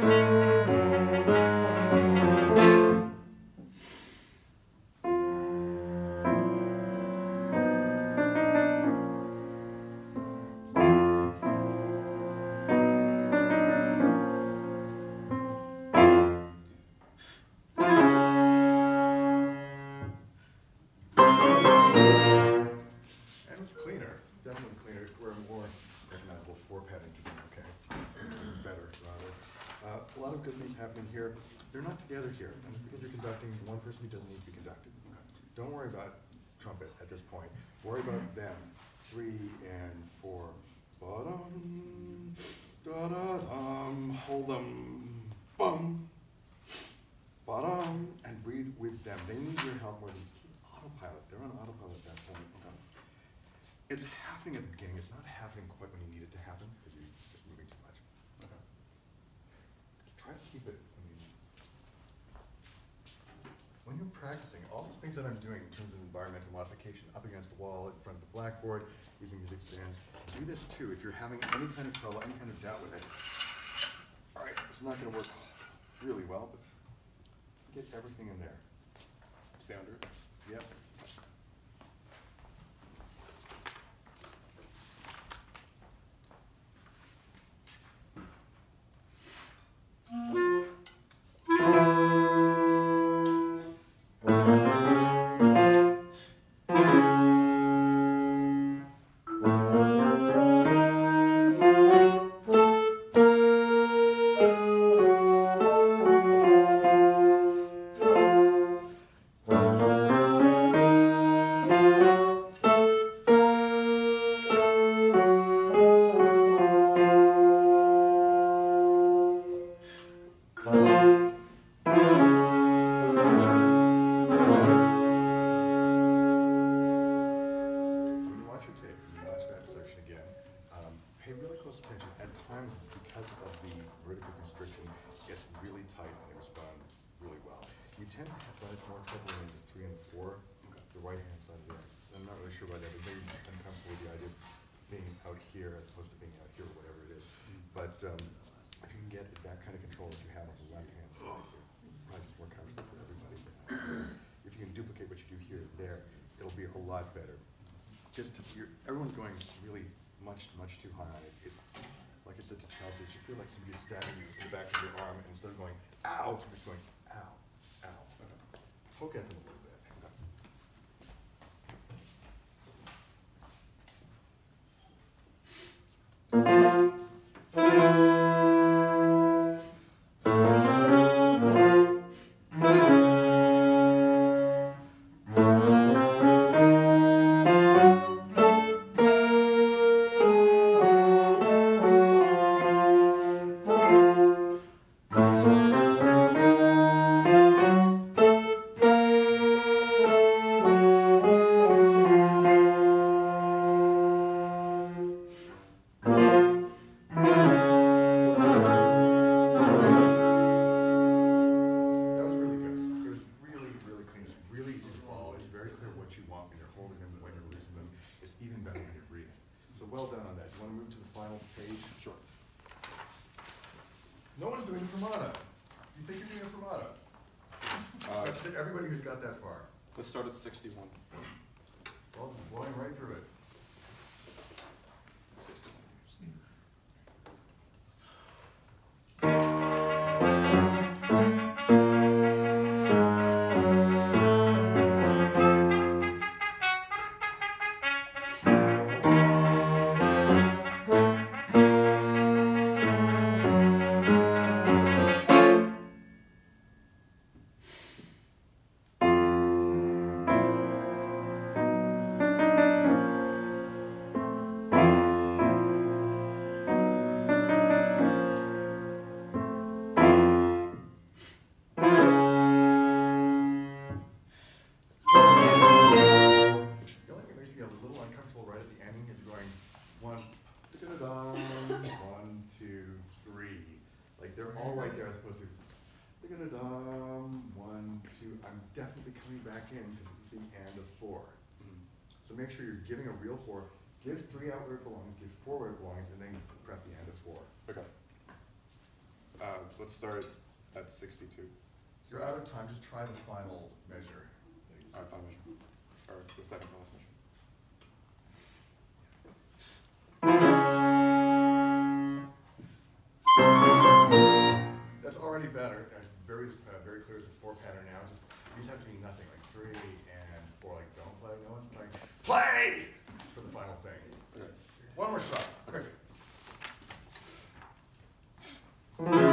Cleaner, definitely cleaner. We're more recognizable for Paddington, okay? Better, rather. A lot of good things happening here. They're not together here, and it's because you're conducting one person who doesn't need to be conducted. Okay. Don't worry about trumpet at this point. Worry about them. 3 and 4. Ba-dum, da-da-dum, hold them, bum, ba-dum, and breathe with them. They need your help more than autopilot. They're on autopilot at that point. Okay. It's happening at the beginning. It's not happening quite when you need it to happen because you're just moving too much. Okay. Just try to keep it. I mean, when you're practicing, all these things that I'm doing in terms of environmental modification, up against the wall, in front of the blackboard, using music stands, do this too. If you're having any kind of trouble, any kind of doubt with it, all right, it's not going to work really well, but get everything in there. Standard. Yep. Everyone's going really much too high on it. Like I said to Chelsea, you feel like somebody's stabbing you in the back of your arm, and instead of going, ow, you're just going, ow, ow. Poke at them a little bit. Everybody who's got that far. Let's start at 61. Well, just blowing right through it. 61. So make sure you're giving a real 4. Give 3 out where it belongs, give 4 where it belongs, and then prep the end of 4. Okay. let's start at 62. You're out of time, just try the final measure. All right, final measure. Or the second to last measure. That's already better. It's very clear as a 4 pattern now. Just these have to be nothing, like 3 and 4. Like don't play. No one's playing. Play for the final thing. Okay. One more shot. Quick.